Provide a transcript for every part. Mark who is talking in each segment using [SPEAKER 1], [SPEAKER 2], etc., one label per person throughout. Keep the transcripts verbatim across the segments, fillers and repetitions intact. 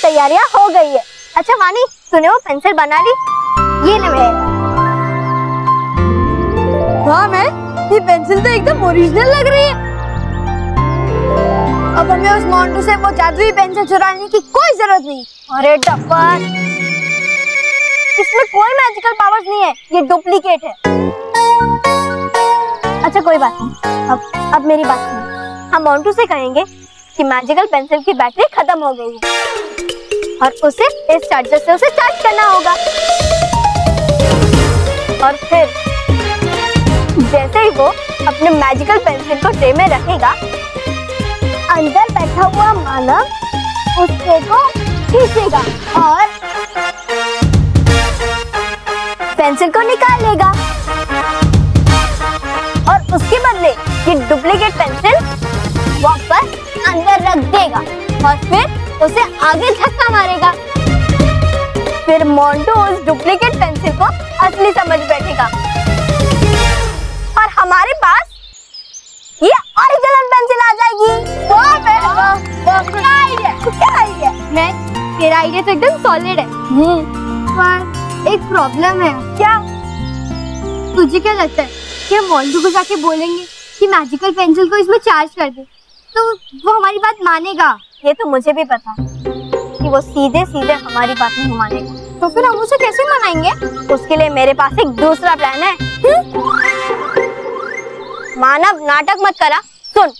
[SPEAKER 1] तैयारियां हो गई है। अच्छा वानी, तूने वो पेंसिल बना ली? ये ले मैं।
[SPEAKER 2] वाह मैं, ये पेंसिल तो एकदम ओरिजिनल लग रही है। अब हमें उस मोंटू से वो जादुई पेंसिल चुराने की कोई जरूरत नहीं।
[SPEAKER 1] अरे डब्बर, इसमें कोई मैजिकल पावर्स नहीं है, ये डुप्लीकेट है। अच्छा कोई बात नहीं, अब अब मेरी बात सुनो। हम मोंटू से कहेंगे कि मैजिकल पेंसिल की बैटरी खत्म हो गई है और उसे इस चार्जर से उसे चार्ज करना होगा। और फिर जैसे ही वो अपने मैजिकल पेंसिल को ट्रे में रखेगा, अंदर बैठा हुआ मानव उस ट्रे को खींचेगा और पेंसिल को निकाल लेगा और उसके बदले ये डुप्लीकेट पेंसिल वापस अंदर रख देगा और फिर उसे आगे धक्का मारेगा। फिर मोंटू उस डुप्लीकेट पेंसिल को असली समझ बैठेगा और हमारे पास ये ओरिजिनल पेंसिल आ जाएगी। वाह वाह वाह, क्या आइडिया, क्या आइडिया। मैं, तेरा आइडिया तो एकदम सॉलिड है। हम्म, पर एक प्रॉब्लम है। क्या? तुझे क्या लगता है कि हम मोंटू को जाके बोलेंगे कि मैजिकल पेंसिल को इसमें चार्ज कर दे तो वो हमारी बात मानेगा? ये तो मुझे भी पता कि वो सीधे सीधे हमारी बात नहीं मानेगा। तो फिर हम उसे कैसे मनाएंगे? उसके लिए मेरे पास एक दूसरा प्लान है। मानव नाटक मत करा, सुन।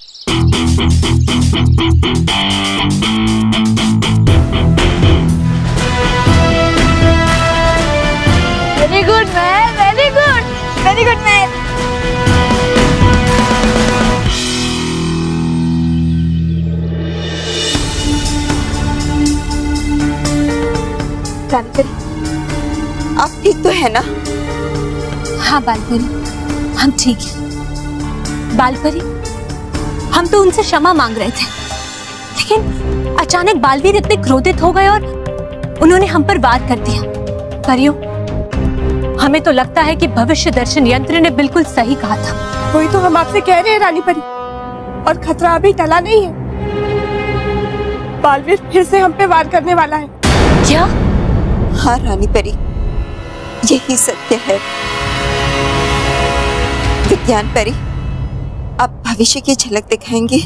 [SPEAKER 1] Very good man, very good, very good man.
[SPEAKER 3] आप ठीक तो है ना?
[SPEAKER 4] हाँ बालपरी, हम ठीक हैं। बालपरी, हम तो उनसे क्षमा मांग रहे थे, लेकिन अचानक बालवीर इतने क्रोधित हो गए और उन्होंने हम पर वार कर दिया। परियों, हमें तो लगता है कि भविष्य दर्शन यंत्र ने बिल्कुल सही कहा था।
[SPEAKER 2] वही तो हम आपसे कह रहे हैं रानी परी, और खतरा अभी टला नहीं है। बालवीर फिर से हम पे वार करने वाला है।
[SPEAKER 4] क्या?
[SPEAKER 3] हाँ रानी परी, यही सत्य है। विज्ञान परी, आप भविष्य की झलक दिखाएंगे?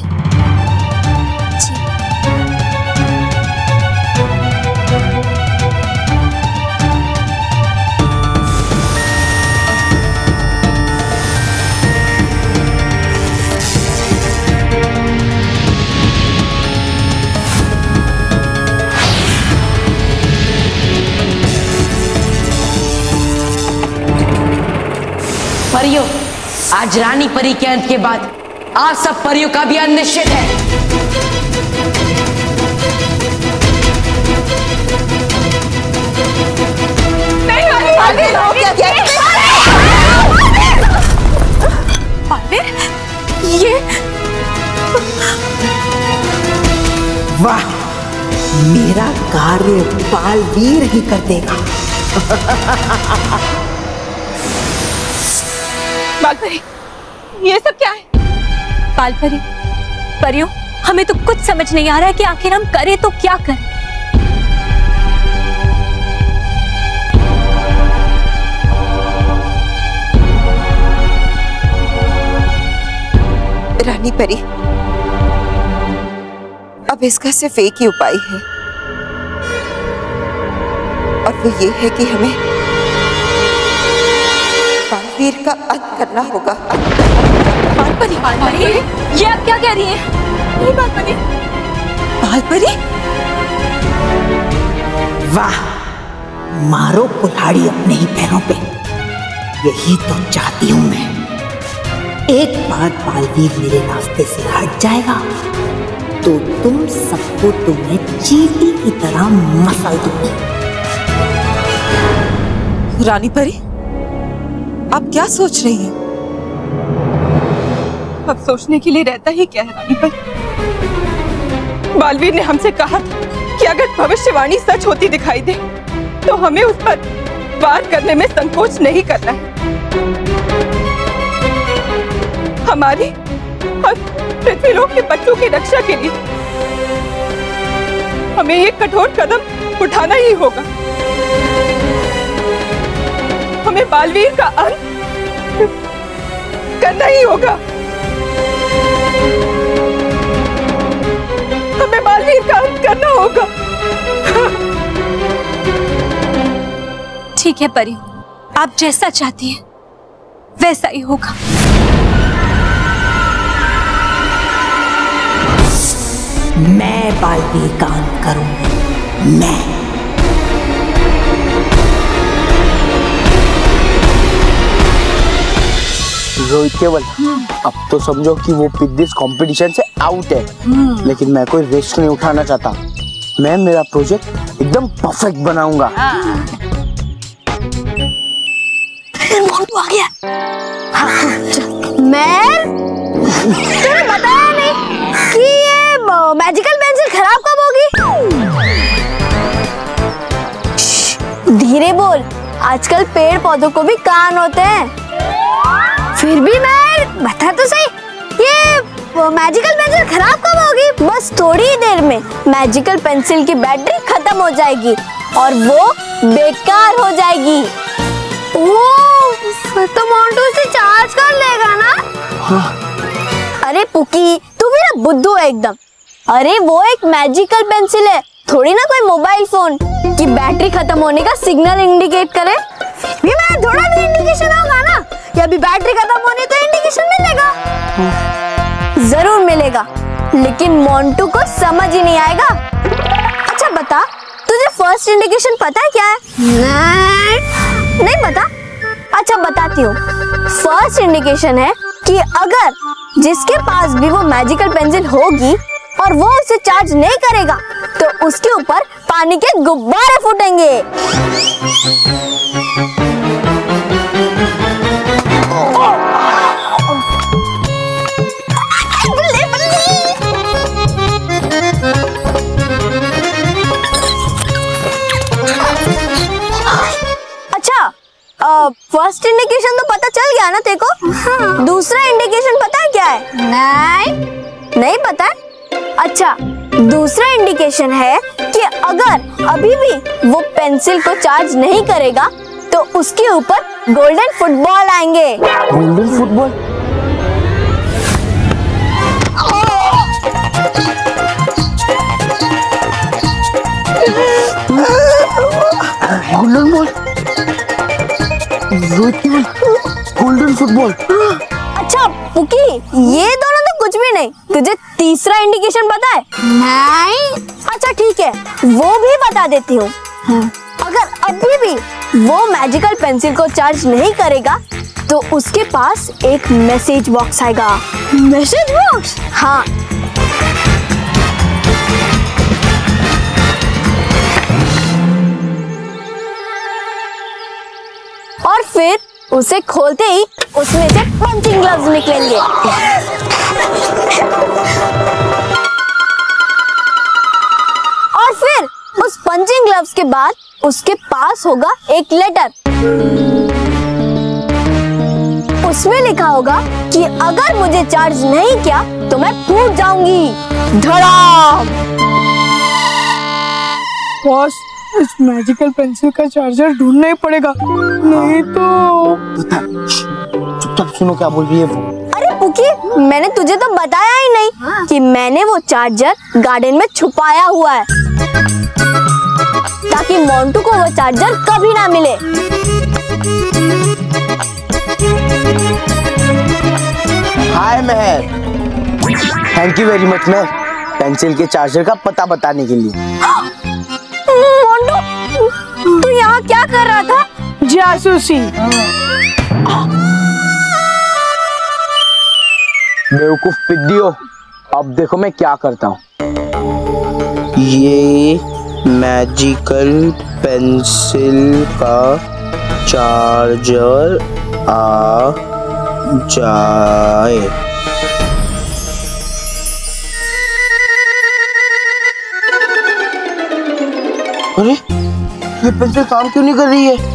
[SPEAKER 5] परियों, आज रानी परी के अंत के बाद आप सब परियों का भी अंत निश्चित है।
[SPEAKER 2] नहीं बालवीर, बालवीर, ये
[SPEAKER 6] वाह, मेरा कार्य बालवीर ही कर देगा।
[SPEAKER 2] बालपरी, ये सब क्या है?
[SPEAKER 4] बालपरी, परियों, हमें तो कुछ समझ नहीं आ रहा है कि आखिर हम करें तो क्या करें।
[SPEAKER 3] रानी परी, अब इसका सिर्फ एक ही उपाय है, और वो ये है कि हमें बालवीर का अंत करना होगा।
[SPEAKER 4] बालपरी, बालपरी, ये आप क्या कह रही हैं?
[SPEAKER 2] नहीं बालपरी,
[SPEAKER 3] बालपरी,
[SPEAKER 6] वाह, मारो कुल्हाड़ी अपने ही पैरों पे। यही तो चाहती हूं मैं। एक बार बालवीर मेरे रास्ते से हट जाएगा तो तुम सबको तुम्हें चींटी की तरह मसल दूंगी।
[SPEAKER 3] रानी परी, आप क्या सोच रही हैं?
[SPEAKER 2] अब सोचने के लिए रहता ही क्या है रानी परी। बालवीर ने हमसे कहा था कि अगर भविष्यवाणी सच होती दिखाई दे तो हमें उस पर वार करने में संकोच नहीं करना है। हमारी और पृथ्वीलोक के बच्चों की रक्षा के लिए हमें एक कठोर कदम उठाना ही होगा। हमें बालवीर का अंत करना ही होगा। हमें बालवीर का अंत करना होगा।
[SPEAKER 4] ठीक है परी, आप जैसा चाहती हैं वैसा ही होगा।
[SPEAKER 6] मैं बालवीर का अंत करूंगी, मैं।
[SPEAKER 7] रोहित केवल, अब तो समझो कि वो पिद्दिस कंपटीशन से आउट है, लेकिन मैं कोई रिस्क नहीं उठाना चाहता। मैं मेरा प्रोजेक्ट एकदम परफेक्ट बनाऊंगा।
[SPEAKER 1] मोंटू आ गया। मैं तुमने बताया नहीं कि ये मैजिकल पेंसिल खराब कब होगी? धीरे बोल, आजकल पेड़ पौधों को भी कान होते हैं। फिर भी मैं बता तो सही, ये मैजिकल पेंसिल खराब कब होगी? बस थोड़ी ही देर में मैजिकल पेंसिल की बैटरी खत्म हो जाएगी और वो बेकार हो जाएगी। ओह, तो मोंटू इसे चार्ज कर लेगा ना? हाँ। अरे पुकी, तू भी ना बुद्धू है एकदम। अरे वो एक मैजिकल पेंसिल है, थोड़ी ना कोई मोबाइल फोन की बैटरी खत्म होने का सिग्नल इंडिकेट करे। भी मैं थोड़ा भी इंडिकेशन होगा ना, या अभी बैटरी खत्म होने तो इंडिकेशन मिलेगा। हाँ। जरूर मिलेगा, लेकिन मोंटू को समझ ही नहीं आएगा। अच्छा बता, तुझे फर्स्ट इंडिकेशन पता है क्या है? नहीं, नहीं पता? अच्छा बताती हूँ। फर्स्ट इंडिकेशन है कि अगर जिसके पास भी वो मैजिकल पेंसिल होगी और वो उसे चार्ज नहीं करेगा तो उसके ऊपर पानी के गुब्बारे फूटेंगे। अच्छा, फर्स्ट इंडिकेशन तो पता चल गया ना तेरे को? हाँ। दूसरा इंडिकेशन पता है क्या है? नहीं, नहीं पता है? अच्छा, दूसरा इंडिकेशन है कि अगर अभी भी वो पेंसिल को चार्ज नहीं करेगा तो उसके ऊपर गोल्डन फुटबॉल आएंगे।
[SPEAKER 7] Golden football? Golden ball, golden football.
[SPEAKER 1] अच्छा पुकी, ये दोनों तो कुछ भी नहीं। तुझे तीसरा इंडिकेशन पता है? नहीं। अच्छा ठीक है, वो भी बता देती हूँ। हाँ। अगर अभी भी वो मैजिकल पेंसिल को चार्ज नहीं करेगा तो उसके पास एक मैसेज बॉक्स आएगा। Message box? हाँ। और फिर उसे खोलते ही उसमें से पंचिंग ग्लव्स निकलेंगे। और फिर उस पंचिंग ग्लव्स के बाद उसके पास होगा एक लेटर। उसमें लिखा होगा कि अगर मुझे चार्ज नहीं किया तो मैं फूट जाऊंगी। धड़ाम।
[SPEAKER 8] बॉस, इस मैजिकल पेंसिल का चार्जर ढूंढना ही पड़ेगा, नहीं तो।
[SPEAKER 7] चुपचाप सुनो क्या बोल रही है वो।
[SPEAKER 1] अरे पुकी, मैंने तुझे तो बताया ही नहीं कि मैंने वो चार्जर गार्डन में छुपाया हुआ है ताकि मोंटू को वो चार्जर कभी ना मिले।
[SPEAKER 7] Hi Mehar, thank you very much Mehar, pencil के चार्जर का पता बताने के लिए।
[SPEAKER 1] मोंटू, तू यहाँ क्या कर रहा था?
[SPEAKER 8] जासूसी।
[SPEAKER 7] बेवकूफ पिद्दियों, अब देखो मैं क्या करता हूँ। ये मैजिकल पेंसिल का चार्जर आ जाए। अरे ये पेंसिल काम क्यों नहीं कर रही है?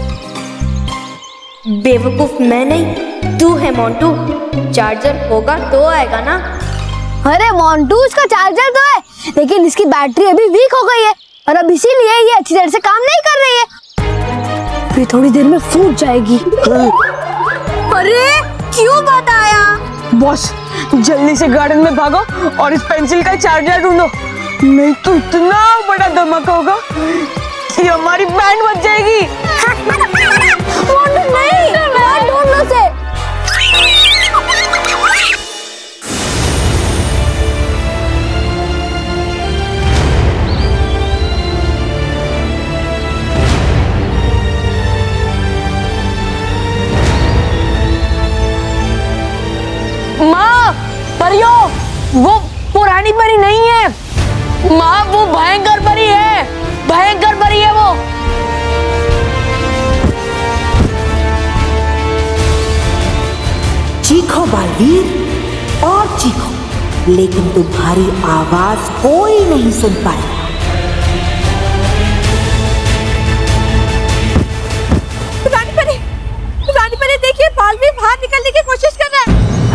[SPEAKER 9] बेवकूफ मैं नहीं, तू है मोंटू। चार्जर होगा तो आएगा ना।
[SPEAKER 1] अरे मोंटू, उसका चार्जर तो है लेकिन इसकी बैटरी अभी वीक हो गई है और अब इसीलिए ये अच्छी तरह से काम नहीं कर रही है। फिर थोड़ी देर में फूट जाएगी।
[SPEAKER 4] अरे क्यों बताया?
[SPEAKER 2] बॉस जल्दी से गार्डन में भागो और इस पेंसिल का चार्जर ढूंढो, नहीं तो इतना बड़ा धमाका होगा कि हमारी बैंड बच जाएगी।
[SPEAKER 1] नहीं, मैं ढूंढ से।
[SPEAKER 5] माँ, परियों, वो पुरानी परी नहीं है माँ, वो भयंकर परी है, भयंकर परी है वो।
[SPEAKER 6] चीखो बालवीर और चीखो, लेकिन तुम्हारी आवाज कोई नहीं सुन पाएगा।
[SPEAKER 4] रानी परी, रानी परी देखिए, बालवीर बाहर निकलने की कोशिश कर रहा है।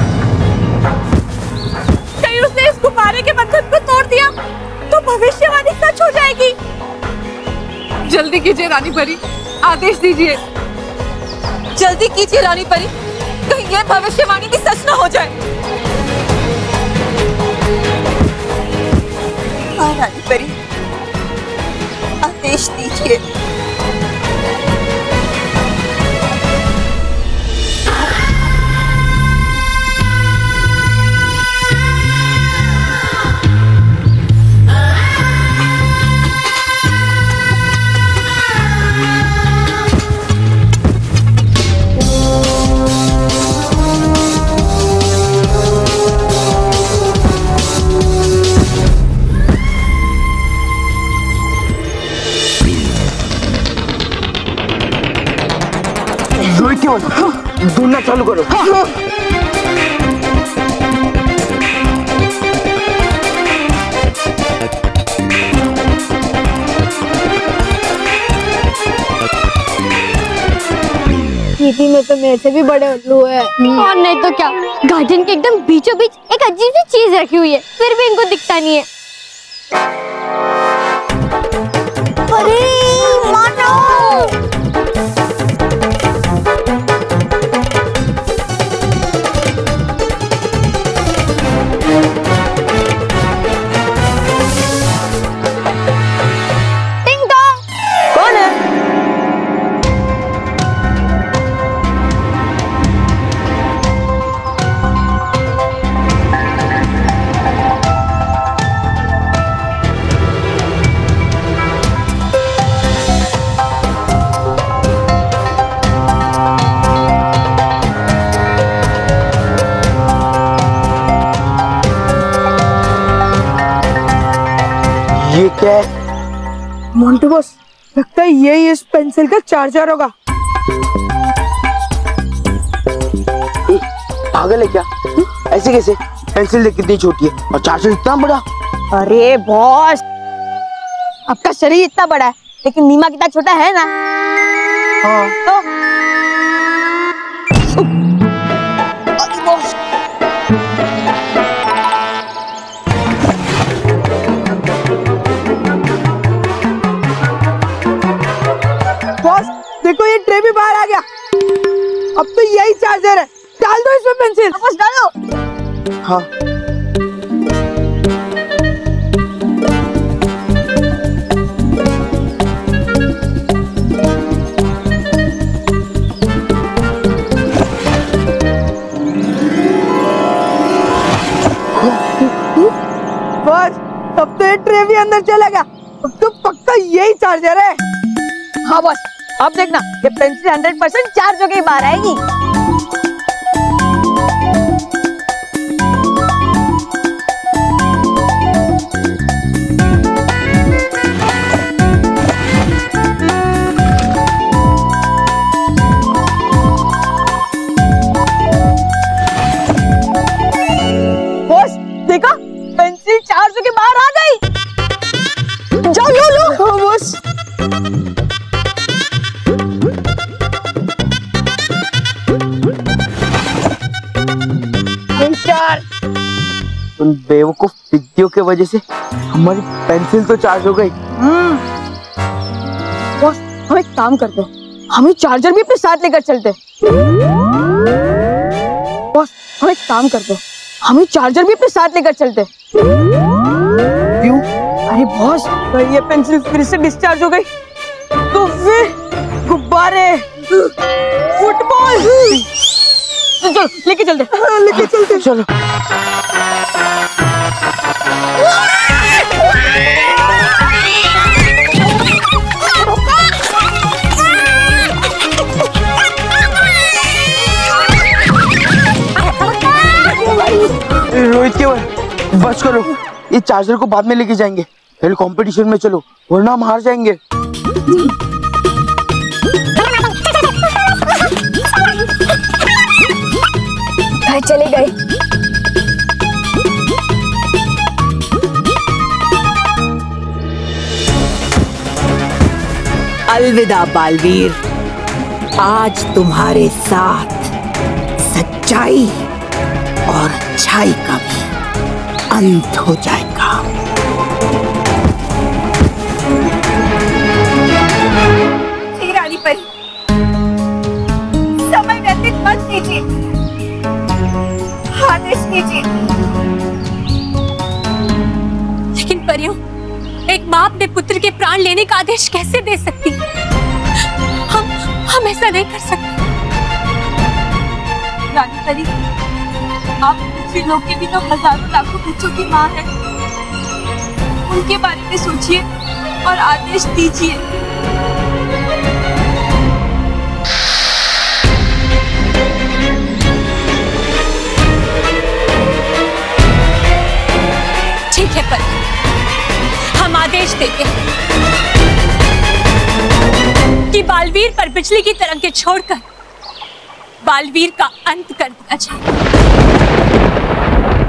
[SPEAKER 4] कहीं उसने इस गुब्बारे के बंधन को तोड़ दिया तो भविष्यवाणी सच हो जाएगी।
[SPEAKER 2] जल्दी कीजिए रानी परी, आदेश दीजिए।
[SPEAKER 4] जल्दी कीजिए रानी परी, कहीं ये भविष्यवाणी भी सच ना हो जाए।
[SPEAKER 3] हाँ रानी परी, आदेश दीजिए।
[SPEAKER 7] ढूंढना चालू करो।
[SPEAKER 1] नीति में तो मेरे से भी बड़े उल्लू है। और नहीं तो क्या, गार्डन के एकदम बीचों बीच एक अजीब सी चीज रखी हुई है, फिर भी इनको दिखता नहीं है। अरे मानो,
[SPEAKER 7] ये क्या है?
[SPEAKER 8] मोंटू बॉस, लगता है यही इस पेंसिल का चार्जर होगा।
[SPEAKER 7] ए, पागल है क्या? ऐसे कैसे? पेंसिल देख कितनी छोटी है और चार्जर इतना बड़ा।
[SPEAKER 2] अरे बॉस, आपका शरीर इतना बड़ा है लेकिन नीमा कितना छोटा है ना।
[SPEAKER 7] हाँ।
[SPEAKER 2] तो
[SPEAKER 8] बॉस देखो, ये ट्रे भी बाहर आ गया। अब तो यही चार्जर है, डाल दो इसमें पेंसिल।
[SPEAKER 2] बस डालो।
[SPEAKER 7] हाँ।
[SPEAKER 8] बस अब तो ये ट्रे भी अंदर चला गया। अब तो पक्का यही चार्जर है।
[SPEAKER 2] हाँ बॉस, अब देखना ये पेंसिल हंड्रेड परसेंट चार्ज होके बाहर आएगी। बॉस देखो, पेंसिल चार्ज होके बाहर आ गई। जाओ लो लो।
[SPEAKER 8] हाँ बॉस।
[SPEAKER 7] शक्तियों की वजह से हमारी पेंसिल तो चार्ज हो गई।
[SPEAKER 8] बॉस हम एक काम करते हैं, हम ये चार्जर भी अपने साथ लेकर चलते हैं। बॉस हम एक काम करते हैं, हम ये चार्जर भी अपने साथ लेकर चलते हैं। क्यों? अरे बॉस अगर ये पेंसिल फिर से डिस्चार्ज हो गई तो फिर गुब्बारे, फुटबॉल, चलो लेके चलते लेके चलते
[SPEAKER 7] चलो। रोहित केवल बस करो, ये चार्जर को बाद में लेके जाएंगे, पहले कंपटीशन में चलो वरना हम हार जाएंगे।
[SPEAKER 1] चले गए।
[SPEAKER 6] अलविदा बालवीर, आज तुम्हारे साथ सच्चाई और अच्छाई का भी अंत हो जाएगा।
[SPEAKER 2] रानी परी, समय व्यतीत मत कीजिए, आदेश कीजिए।
[SPEAKER 4] लेकिन परियों, एक माँ अपने पुत्र के प्राण लेने का आदेश कैसे दे सकती? हम हम ऐसा नहीं कर सकते।
[SPEAKER 2] रानी परी, आप पृथ्वी लोक के भी तो हजारों लाखों बच्चों की माँ है, उनके बारे में सोचिए और आदेश दीजिए।
[SPEAKER 4] ठीक है पर हम आदेश देते हैं कि बालवीर पर बिजली की तरंगें छोड़कर बालवीर का अंत कर दिया जाए।